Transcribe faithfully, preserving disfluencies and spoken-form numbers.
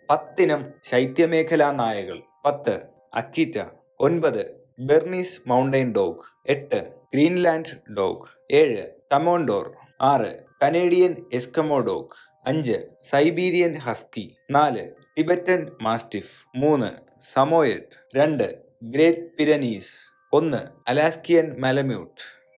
പത്തിനം ശൈത്യമേഖലാ നായകൾ. പത്ത് അക്കീറ്റ. ഒൻപത് Bernese mountain dog. എട്ട് ഗ്രീൻലാൻഡ് ഡോഗ്. ഏഴ് കമോണ്ടോർ. ആറ് കനേഡിയൻ എസ്കമോ ഡോഗ്. അഞ്ച് സൈബീരിയൻ ഹസ്കി. നാല് ടിബറ്റൻ മാസ്റ്റിഫ്. മൂന്ന് സമോയെഡ്. രണ്ട് ഗ്രേറ്റ് പിരനീസ്. ഒന്ന് അലാസ്കിയൻ മലമ്യൂട്ട്.